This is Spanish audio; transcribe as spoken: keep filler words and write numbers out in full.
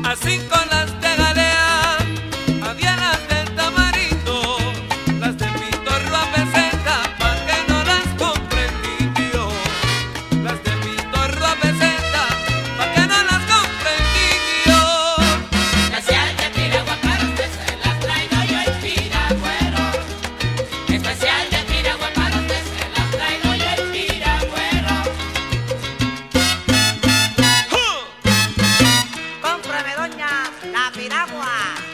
Así con las de Galea, había las del Tamarindo, las de Pitorro a peseta, pa' que no las compre el niño. Las de Pitorro a peseta, pa' que no las compre el niño. Especial de Piragua para usted se las traigo yo en Piragüero. Especial de Piragua para usted se las traigo yo en Piragüero. Cómprame, doña, la piragua.